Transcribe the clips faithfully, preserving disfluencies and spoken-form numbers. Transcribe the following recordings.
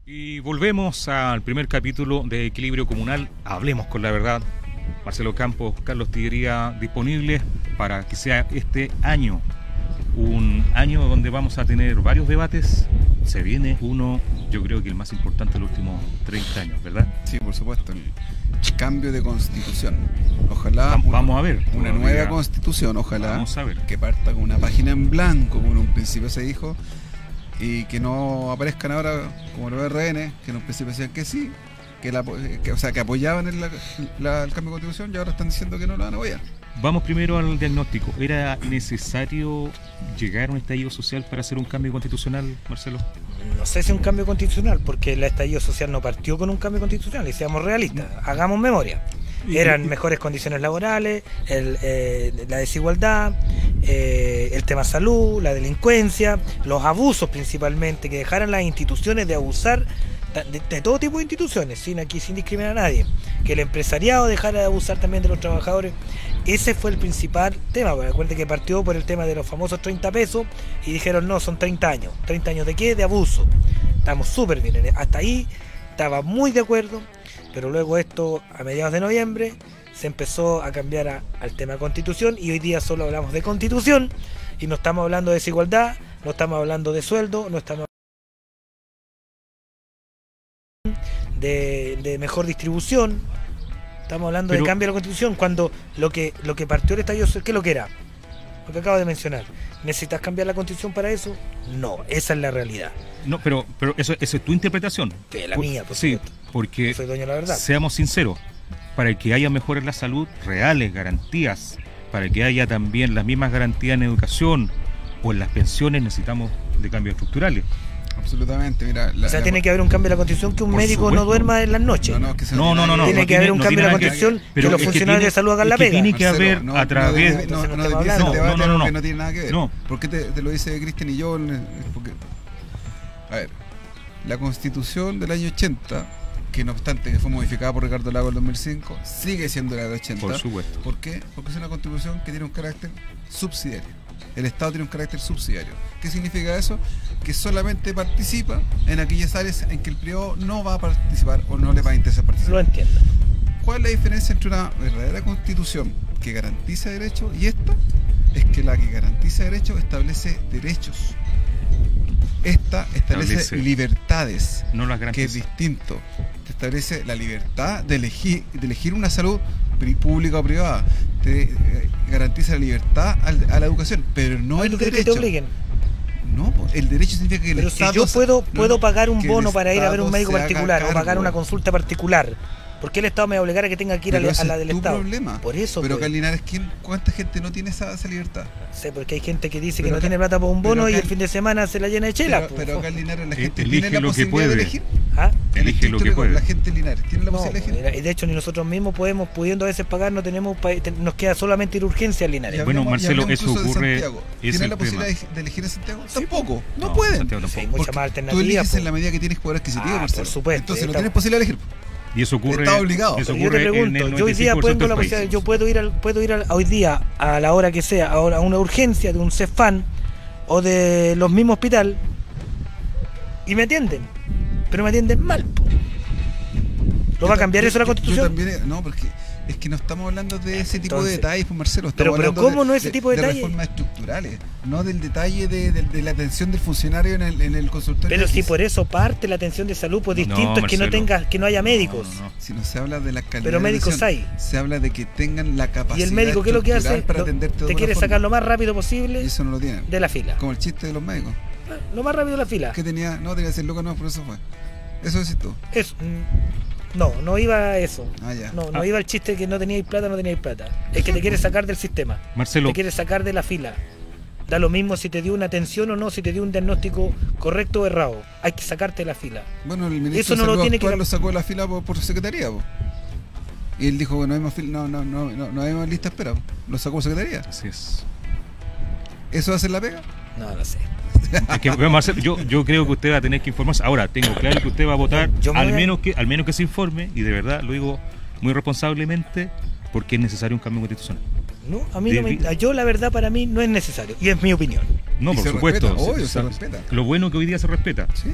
Y volvemos al primer capítulo de Equilibrio Comunal. Hablemos con la verdad. Marcelo Campos, Carlos Tiguería, disponibles para que sea este año un año donde vamos a tener varios debates. Se viene uno, yo creo que el más importante de los últimos treinta años, ¿verdad? Sí, por supuesto, el cambio de constitución. Ojalá vamos, una, vamos a ver una nueva diga, constitución, ojalá vamos a ver. Que parta con una página en blanco, como en un principio se dijo, y que no aparezcan ahora como los R N, que en un principio decían que sí, que, la, que, o sea, que apoyaban el, la, el cambio de constitución, y ahora están diciendo que no lo van a apoyar. Vamos primero al diagnóstico. ¿Era necesario llegar a un estallido social para hacer un cambio constitucional, Marcelo? No sé si un cambio constitucional, porque el estallido social no partió con un cambio constitucional, y seamos realistas, hagamos memoria. Eran mejores condiciones laborales, el, eh, la desigualdad, eh, el tema salud, la delincuencia, los abusos principalmente, que dejaran las instituciones de abusar de, de todo tipo de instituciones, sin aquí sin discriminar a nadie, que el empresariado dejara de abusar también de los trabajadores. Ese fue el principal tema, porque recuerden que partió por el tema de los famosos treinta pesos y dijeron no, son treinta años. ¿treinta años de qué? De abuso. Estamos súper bien, hasta ahí estaba muy de acuerdo, pero luego esto a mediados de noviembre se empezó a cambiar a, al tema constitución, y hoy día solo hablamos de constitución y no estamos hablando de desigualdad, no estamos hablando de sueldo, no estamos de, de mejor distribución. Estamos hablando Pero, de cambio de la constitución, cuando lo que lo que partió el estallido social, ¿qué es lo que era? Lo que acabo de mencionar. ¿Necesitas cambiar la constitución para eso? No, esa es la realidad. No, pero pero eso, eso es tu interpretación. Que la por, mía, por Sí, supuesto. Porque Yo soy dueño de la verdad. Seamos sinceros, para que haya mejoras en la salud, reales, garantías, para que haya también las mismas garantías en educación o en las pensiones, necesitamos de cambios estructurales. Absolutamente, mira. La, o sea, la, tiene que haber un cambio de la constitución, que un médico supuesto. no duerma en las noches. No, no, que no, no, no, no. Tiene no que haber un no cambio de la que, constitución, que, pero los funcionarios tiene, de salud hagan la que pega. Tiene que Marcelo, haber no, a través. No, no, no, no, no, no, no, debate no, no, no. que no tiene nada que ver. No. ¿Por qué te, te lo dice Cristian y yo? Porque, a ver, la constitución del año ochenta, que no obstante que fue modificada por Ricardo Lagos en dos mil cinco, sigue siendo la del ochenta. Por supuesto. ¿Por qué? Porque es una constitución que tiene un carácter subsidiario. El Estado tiene un carácter subsidiario. ¿Qué significa eso? Que solamente participa en aquellas áreas en que el privado no va a participar o no le va a interesar participar. Lo entiendo. ¿Cuál es la diferencia entre una verdadera constitución que garantiza derechos y esta? Es que la que garantiza derechos establece derechos. Esta establece, establece libertades, no las que es distinto. Te establece la libertad de elegir, de elegir una salud pública o privada. Te eh, garantiza la libertad a, a la educación, pero no Ay, el ¿tú crees derecho. que te obliguen? No, el derecho significa que el pero Estado... si yo puedo, no, puedo pagar un bono para ir a ver un Estado médico particular o pagar una consulta particular, ¿por qué el Estado me va a obligar a que tenga que ir a la, a la del es tu Estado? Problema. Por eso. Pero pues. Carlinares, ¿quién, ¿cuánta gente no tiene esa, esa libertad? No sé, porque hay gente que dice pero que no acá, tiene plata por un bono y acá, el fin de semana se la llena de chela. Pero, pero acá en Linares la Eh, gente elige tiene la lo que posibilidad puede. de elegir. ¿Ah? Elige lo que puede. La gente en Linares tiene la No, posibilidad de elegir. de hecho ni nosotros mismos podemos, pudiendo a veces pagar, no tenemos, nos queda solamente ir a urgencia en Linares. Ya Bueno, hablemos, Marcelo, ya eso incluso de ocurre. Santiago. ¿Tiene ¿Tienen el la tema. posibilidad de elegir en Santiago? Sí, Tampoco, no, no pueden. Santiago tampoco. Sí, hay muchas más alternativas. Tú eliges po. en la medida que tienes poder adquisitivo, Ah, Marcelo. por supuesto, Entonces no estamos. tienes posibilidad de elegir. Y eso ocurre. Está obligado. Eso Pero yo te ocurre pregunto, en el yo hoy día noventa y cinco por ciento tengo la del posibilidad, país. yo puedo ir, al, puedo ir al, hoy día a la hora que sea, a una urgencia de un Cefán o de los mismos hospital y me atienden, pero me atienden mal. Po. ¿Lo va a cambiar yo, eso la yo, Constitución? Yo también, no, porque es que no estamos hablando de ese tipo Entonces, de detalles, pues Marcelo. Pero, Estamos pero hablando ¿cómo de, no ese de, tipo de, de detalles? reformas estructurales, no del detalle de, de, de la atención del funcionario en el, en el consultorio. Pero X. si por eso parte la atención de salud, pues distinto No, es que no Marcelo. tenga, que no haya médicos. No, no, no. Si no se habla de la calidad Pero de médicos atención, hay. se habla de que tengan la capacidad Y el médico, ¿qué es lo que hace? para Lo- atenderte de te buena quiere forma. sacar lo más rápido posible Y eso no lo tienen. de la fila. Como el chiste de los médicos. Lo más rápido de la fila. Que tenía, no, tenía que ser loco, no, por eso fue. Eso decís tú. Eso. mm, No, no iba a eso. Ah, ya. No, no Ah. iba el chiste que no teníais plata, no teníais plata. Es que te quiere sacar del sistema. Marcelo, Te quiere sacar de la fila. Da lo mismo si te dio una atención o no, si te dio un diagnóstico correcto o errado. Hay que sacarte de la fila. Bueno, el ministro Eso no de lo Salud tiene que actual cam- lo sacó de la fila por, por secretaría, po. Y él dijo que no hay más fila, no, no, no, no, no hay más lista de espera, po. Lo sacó por secretaría. así es. ¿Eso hace la pega? No, no sé. Es que, bueno, Marcelo, yo, yo creo que usted va a tener que informarse. Ahora, tengo claro que usted va a votar, Yo me al voy a- menos que al menos que se informe, y de verdad lo digo muy responsablemente, porque es necesario un cambio constitucional. No, a mí no me, Debi- yo la verdad para mí no es necesario. Y es mi opinión. No, Y por se supuesto. respeta, obvio, se- se se- respeta. Lo bueno que hoy día se respeta. Sí.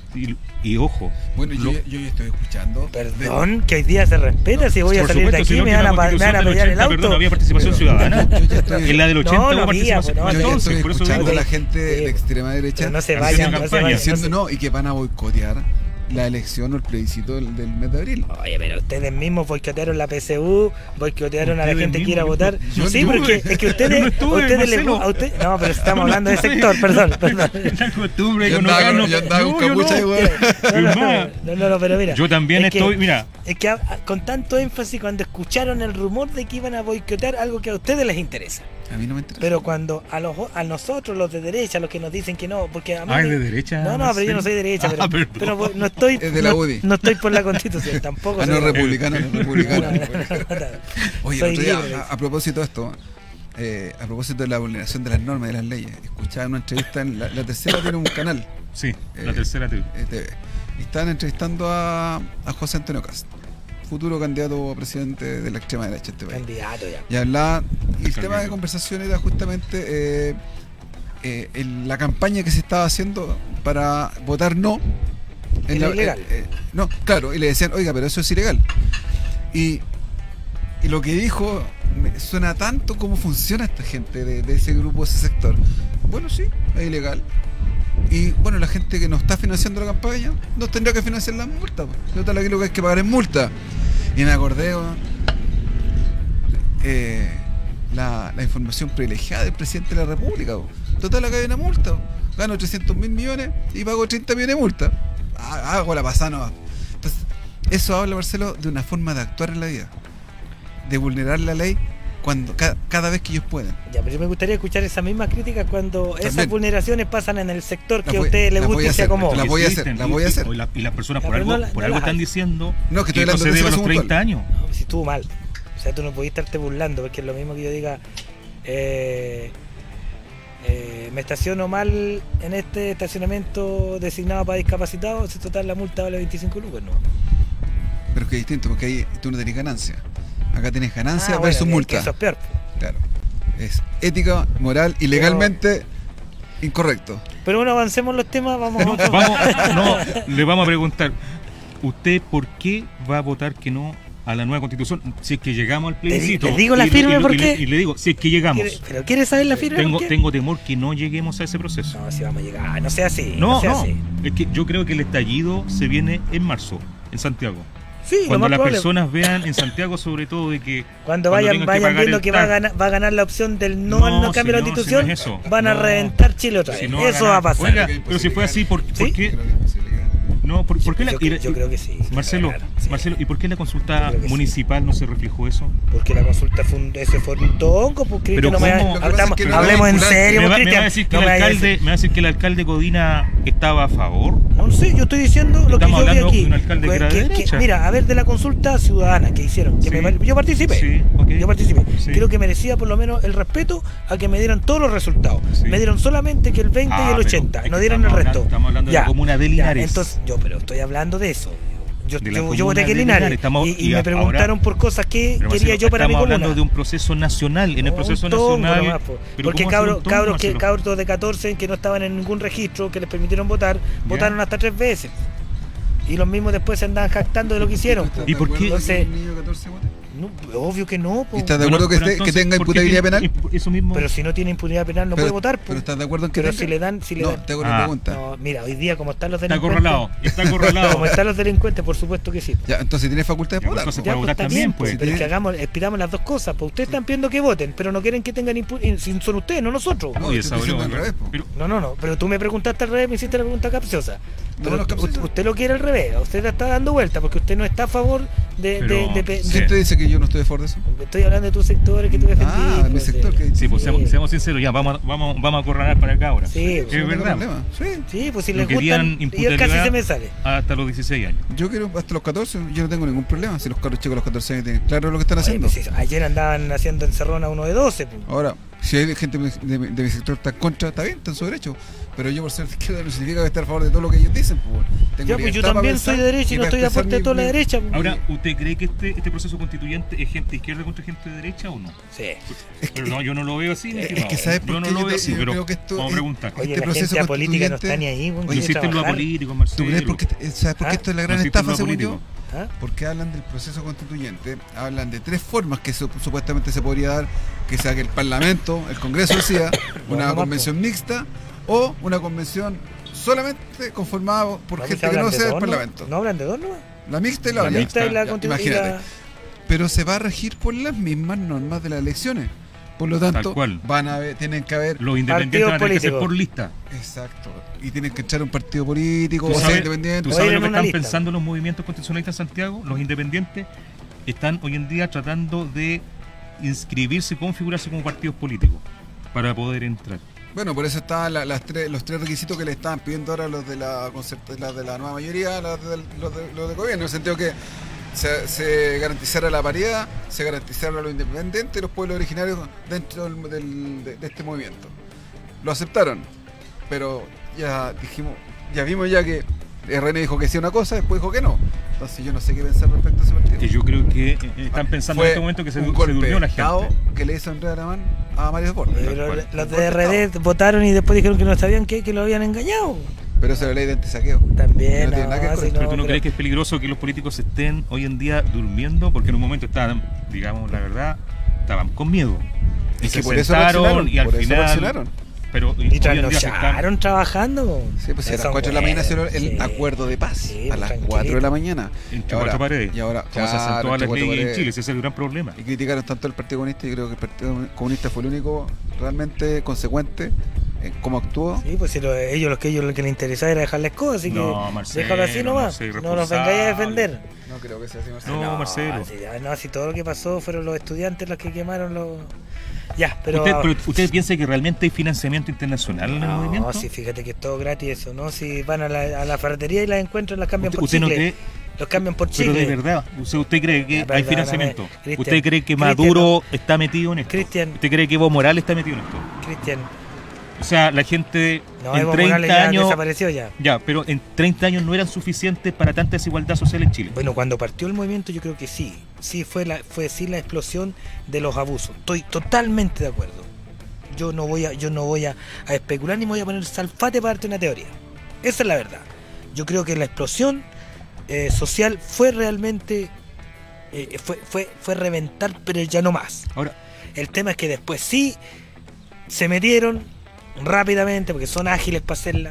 Y, y ojo, Bueno, yo, lo- yo, yo estoy escuchando. Perdón, que hoy día se respeta. Si voy a por salir de supuesto, si aquí la me van a, última pa- me van a constitución del pelear el ochenta, auto. perdón, había participación Pero- ciudadana. Yo ya estoy- En la del No, ochenta no hubo había, participación. pues, no, Yo ya Entonces, estoy por eso escuchando digo, a la gente Sí, de extrema derecha Pero no se haciendo vayan, no se campaña. vayan. no diciendo se- no y que van a boicotear la elección o el plebiscito del, del mes de abril. Oye, pero ustedes mismos boicotearon la P S U, boicotearon a la Ustedes gente que quiera mismos, votar. yo Sí, estuve. porque es que ustedes, Yo no estuve, a ustedes les Marcelo. a usted- no, pero estamos hablando de sector, perdón, perdón. la costumbre Yo que no andaba gano. con- yo andaba con No, yo capucha no. igual. No, no, Es más, no, no, no, pero mira. Yo también es que- estoy, mira, Es que a- a- con tanto énfasis cuando escucharon el rumor de que iban a boicotear algo que a ustedes les interesa. A mí no me interesa. Pero cuando a los a nosotros, los de derecha, los que nos dicen que no, porque a mí ah, me- de derecha. No, no, pero yo no soy de derecha, pero, Ah, perdón. pero no estoy Es de la no, U D I. no estoy por la Constitución, tampoco Ah, soy no, de la- republicano, no, No, republicano. no, no, no, no. Oye, Soy el otro día, libre. a, a propósito de esto, eh, a propósito de la vulneración de las normas y de las leyes, escuchaba una entrevista en la, la tercera tiene un canal, Sí, la Eh, tercera T V. eh, T V, y estaban entrevistando a, a José Antonio Cast, futuro candidato a presidente de la extrema derecha de este país. Candidato ya. Y hablaba, y el Candidato. tema de conversación era justamente eh, eh, el- la campaña que se estaba haciendo para votar no. Era ilegal. eh, eh, no, claro, y le decían, oiga, pero eso es ilegal. Y, y lo que dijo me suena tanto cómo funciona esta gente de, de ese grupo, de ese sector. Bueno, sí, es ilegal. Y bueno, la gente que nos está financiando la campaña nos tendrá que financiar las multas. Pues. Total, aquí lo que hay que pagar es multa. Y me acordé, weón, eh, la, la información privilegiada del presidente de la República. Weón. Total, acá hay una multa. Weón. Gano trescientos mil millones y pago treinta millones de multa. Ah, Hago la pasada nomás. Entonces, eso habla, Marcelo, de una forma de actuar en la vida. De vulnerar la ley cuando cada, cada vez que ellos pueden. Ya, pero me gustaría escuchar esas mismas críticas cuando esas También. vulneraciones pasan en el sector Las que a voy- ustedes les las voy gusta a y se hacer, acomoda. las voy a hacer, Existen, la voy a y- hacer. y la- Y las personas Ya, por pero algo, no la- por no algo las están hay. diciendo No, que estoy esto hablando se de debe a caso los treinta puntual. años. No, si estuvo mal. O sea, tú no podías estarte burlando, porque es lo mismo que yo diga, eh, eh, me estaciono mal en este estacionamiento designado para discapacitados, si total la multa vale veinticinco lucas, ¿no? Pero es que es distinto, porque ahí tú no tenés ganancia. Acá tienes ganancia Ah, versus bueno, que- multa. que eso es peor. Claro. Es ética, moral y legalmente incorrecto. Pero bueno, avancemos los temas, vamos No, a otro. vamos, no, le vamos a preguntar, ¿usted por qué va a votar que no a la nueva constitución si es que llegamos al plebiscito? ¿Le digo la Y- firme y- y- por y- qué? Y le digo, si es que llegamos. ¿Quiere- ¿Pero quieres saber la firma? Tengo, por qué? tengo temor que no lleguemos a ese proceso. No, si vamos a llegar, no sea así. No, No, sea no, así. es que yo creo que el estallido se viene en marzo, en Santiago. Sí, lo Cuando más las probable. personas vean en Santiago sobre todo de que Cuando cuando vayan, tengan que vayan pagar viendo el que va a, T A C, ganar, va a ganar la opción del no, No, al no cambio de la si no, constitución, si no es eso. van a No. reventar Chile otra vez. si no va a Eso va a ganar- pasar. Oiga, Creo que pero si fue así, ¿por, ¿Sí? ¿por qué? Creo que es posible. No, ¿por, por qué la, yo, y la- yo creo que sí. Marcelo, claro, sí. Marcelo, ¿y por qué la Yo consulta creo que sí. municipal no se reflejó eso? Porque la consulta fue un, ese fue un tongo, pues Cristian, Pero no me ¿cómo? ha- Lo que pasa hablamos- es que no hablemos es en vinculante. serio, ¿Me va, pues, me va a Cristian. decir que No el me vaya a alcalde, decir- me va a decir que el alcalde Codina estaba a favor? No sé, yo estoy diciendo lo que Estamos yo vi hablando aquí. de un alcalde que era de Que- que- derecha. mira, a ver, de la consulta ciudadana que hicieron, que Sí. me- yo participé. Sí, ok. Yo participé. Sí. Creo que merecía por lo menos el respeto a que me dieran todos los resultados. Sí. Me dieron solamente que el veinte Ah, y el pero ochenta, es no que dieron el estamos resto. hablando- estamos hablando de la comuna de ya, Linares. entonces, yo, pero estoy hablando de eso. Yo, De la yo, yo comuna voté aquí en de Linares, Linares, estamos- y, y y me ahora- preguntaron por cosas que Pero, quería Marcelo, yo para mi estamos comuna. hablando de un proceso nacional. En el Un proceso tongo nacional. nomás, po. pero Porque ¿cómo hacer un cabros, tongo, cabros, que, Marcelo? cabros de catorce que no estaban en ningún registro que les permitieron votar, votaron hasta tres veces. Y los mismos después se andaban jactando de lo que hicieron. po. ¿Y por qué? Entonces- Un niño de catorce votos? No, obvio que no, po. ¿Y estás de Bueno, acuerdo que, pero esté- que entonces, tenga ¿por qué imputabilidad tiene- penal? Eso mismo. Pero si no tiene impunidad penal no Pero- puede votar, po. Pero estás de acuerdo en que Pero tenga? si le dan, si le No, dan. te hago Ah, una pregunta. No, mira, hoy día como están los Está delincuentes. acorralado. Está acorralado. Como están los delincuentes, por supuesto que sí. Ya, entonces tienes facultades Ya, para votar. entonces- po. Ya, Para votar está también, bien, pues. pero es que hagamos, expidamos las dos cosas. Pues ustedes están pidiendo que voten, pero no quieren que tengan impunidad. Son ustedes, no nosotros. No, Oye, estoy esa diciendo broma, al revés, po. pero- No, no, no, pero tú me preguntaste al revés, me hiciste la pregunta capciosa. No, Pero no es usted, capciosa. usted lo quiere al revés, usted la está dando vuelta porque usted no está a favor de... Pero- de, de pe- Sí. ¿Quién te dice que yo no estoy a favor de eso? Estoy hablando de tus sectores que tú defendís. Ah, mi pues, sector, sí. que Sí, pues Sí. seamos, seamos sinceros, ya vamos, a- vamos, vamos a corralar para acá ahora. Sí, Es pues, no tengo verdad. problema. Sí. Sí, pues si Lo les querían gustan, y imputar casi edad se me sale. hasta los dieciséis años. Yo quiero hasta los catorce, yo no tengo ningún problema. Si los cabros chicos a los catorce años tienen claro lo que están Oye, haciendo. pues, sí, ayer andaban haciendo encerrón a uno de doce. Pues. Ahora, Si hay gente de, de, de mi sector está en contra, está bien, está en su derecho. Pero yo por ser de izquierda no significa que esté a favor de todo lo que ellos dicen. Pues. Tengo Ya, pues yo libertad para también pensar soy de derecha y no para estoy de expresar aporte de mi- toda la mi- derecha. pues. Ahora, ¿usted cree que este, este proceso constituyente es gente de izquierda contra gente de derecha o no? Sí. Es que, Pero no, yo no lo veo así. mi es estimado. que ¿sabes por yo no qué? lo Yo veo, creo- yo pero creo que esto vamos a es- preguntar. Oye, este la proceso gente política no está constituyente- ni ahí. Oye, weón, No quiere existe lo trabajar. apolítico, ¿Tú Marcelo. crees por qué, ¿sabes por qué ¿Ah? esto es la No gran existe estafa, lo según político. yo? ¿Ah? Porque hablan del proceso constituyente, hablan de tres formas que su- supuestamente se podría dar, que sea que el Parlamento, el Congreso decida, una no, convención mixta o una convención solamente conformada por No, gente pues que no hablan de sea del dos, ¿no? Parlamento. ¿No hablan de dos, no? La mixta y la, La variante. mixta y la Ya, constitución. imagínate. Pero se va a regir por las mismas normas de las elecciones. Por lo tanto, Tal cual. van a haber, tienen que haber... Los independientes Partidos van a tener que ser políticos. por lista. Exacto. Y tienen que echar un partido político, ¿Tú o sea sabes, independiente. tú O sabes ir lo en que una están lista. pensando los movimientos constitucionalistas en Santiago? Los independientes están hoy en día tratando de inscribirse y configurarse como partidos políticos para poder entrar. Bueno, por eso estaban la- las tres, los tres requisitos que le estaban pidiendo ahora los de la concert- las de la nueva mayoría, los de, los de, los de gobierno, en el sentido que se, se garantizara la paridad, se garantizara lo independiente y los pueblos originarios dentro del, del- de, de este movimiento. Lo aceptaron, pero ya dijimos, ya vimos ya que R N dijo que sí una cosa, después dijo que no. Entonces yo no sé qué pensar respecto a ese partido. Que yo creo que eh, están pensando Fue en este momento que se, un se golpe durmió la de estado gente. que le hizo Andrea Aramán a Mario Borges. Pero cual. los de R D votaron y después dijeron que no sabían qué, que lo habían engañado. Pero eso es la ley de antisaqueo. También, No tiene nada que ver no, con si esto. Pero tú no pero- crees que es peligroso que los políticos estén hoy en día durmiendo, porque en un momento estaban, digamos la verdad, estaban con miedo. Y Es se que por eso sentaron reaccionaron, y al por eso final. reaccionaron. Pero hoy Y en día se están- trasnocharon trabajando. Sí, pues si a las Son cuatro de la mañana buenos, hicieron el sí. acuerdo de paz. Sí, a las tranquilito. cuatro de la mañana. entre Y ahora- cuatro paredes. Y ahora, Como se hacen claro, todas entre las cuatro leyes en paredes. Chile, ese es el gran problema. Y criticaron tanto al Partido Comunista. Yo creo que el Partido Comunista fue el único realmente consecuente en cómo actuó. Sí, pues si lo- ellos lo que ellos lo que les interesaba era dejarles cosas, así No, que Marcelo, déjalo así no nomás. soy No, nos vengáis a responsable. defender. No creo que sea así, Marcelo. No, Marcelo. Si, no, si todo lo que pasó fueron los estudiantes los que quemaron los. Ya, pero. ¿Usted, pero ¿Usted piensa que realmente hay financiamiento internacional en el no, movimiento? si fíjate que es todo gratis eso, ¿no? Si van a la, a la ferretería y las encuentran, las cambian ¿Usted, por usted no chicle. cree? Los cambian por Pero chicle. de verdad, ¿usted, usted cree que Ya, hay perdóname, financiamiento? Cristian, ¿Usted cree que Cristian, Maduro está metido en esto? Cristian. ¿Usted cree que Evo Morales está metido en esto? Cristian. O sea, la gente No, en Evo Morales treinta ya años... desapareció ya. Ya, pero en treinta años no eran suficientes para tanta desigualdad social en Chile. Bueno, cuando partió el movimiento yo creo que sí. Sí fue la fue sí la explosión de los abusos. Estoy totalmente de acuerdo. Yo no voy a yo no voy a, a especular ni me voy a poner salfate para darte una teoría. Esa es la verdad. Yo creo que la explosión eh, social fue realmente eh, fue fue fue reventar, pero ya no más. Ahora, El tema es que después sí se metieron rápidamente porque son ágiles para hacerla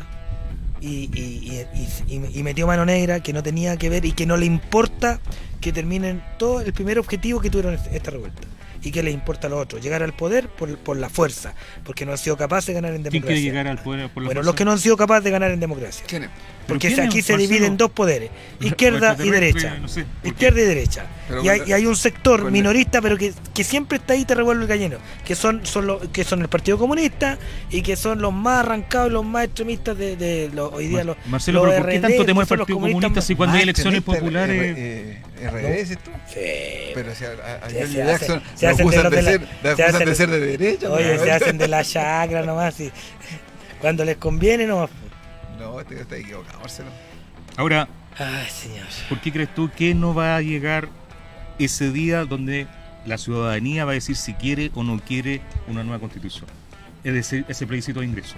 y, y, y, y, y metió mano negra que no tenía que ver y que no le importa que terminen todo el primer objetivo que tuvieron esta revuelta y que les importa a los otros, llegar al poder por, por la fuerza, porque no han sido capaces de ganar en ¿quién democracia. quiere llegar al poder por la Bueno, fuerza? los que no han sido capaces de ganar en democracia. ¿Quién es? Porque ¿quién es, aquí se Marcelo? dividen dos poderes, izquierda y Extraterrestre, derecha. no sé, ¿por qué? Izquierda y derecha. Pero Y hay, con- y hay un sector con- minorista, pero que, que siempre está ahí, te revuelve el gallino. Que son, son los, que son el Partido Comunista y que son los más arrancados, los más extremistas de, de los, hoy día Mar- los. Marcelo, los pero ¿por qué R D, tanto temor al que son los Partido comunistas Comunista más- si cuando hay Ah, elecciones extremista, populares... R- eh, R D, dices tú. Sí. Pero si a, a, a Sí, George se Jackson hacen- se lo hacen de acusan los de de la- ser, le se acusan hacen- de ser de derecha. Oye, ¿no? se hacen de la chacra nomás. Y cuando les conviene nomás. No, este está equivocado, Marcelo. Ahora, Ay, señor. ¿por qué crees tú que no va a llegar ese día donde la ciudadanía va a decir si quiere o no quiere una nueva constitución? Es decir, ese plebiscito de ingreso.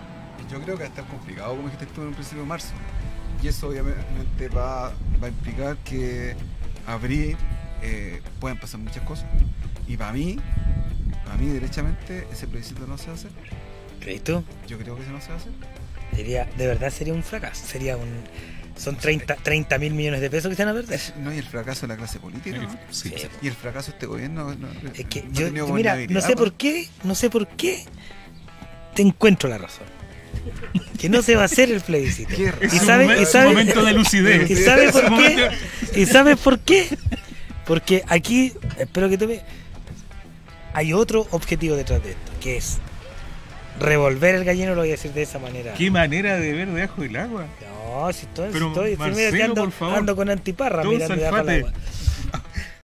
Yo creo que va a estar complicado, como dijiste tú en un principio de marzo. Y eso obviamente va, va a implicar que abril eh, pueden pasar muchas cosas. Y para mí, para mí derechamente, ese plebiscito no se va a hacer. ¿Crees tú? Yo creo que eso no se va a hacer. Sería, de verdad sería un fracaso. Sería un. Son treinta mil millones de pesos que se van a perder. No, y el fracaso de la clase política, ¿no? Sí. Sí. Y el fracaso de este gobierno. No, Es que no ha yo, tenido mira, no gobernabilidad, sé pues. por qué, no sé por qué te encuentro la razón. Que no se va a hacer el plebiscito. Qué Es ¿Y un sabe- momen- y es sabe- un momento de lucidez. ¿Y sabes Es un por qué? momento- ¿Y sabes por qué? Porque aquí, espero que te veas, hay otro objetivo detrás de esto, que es revolver el gallino, lo voy a decir de esa manera. ¿Qué manera de ver debajo del agua? No, si estoy, si Pero, estoy, si mira que Marcelo, ando, por favor. ando con antiparra Todo mirando debajo del Salfate. agua.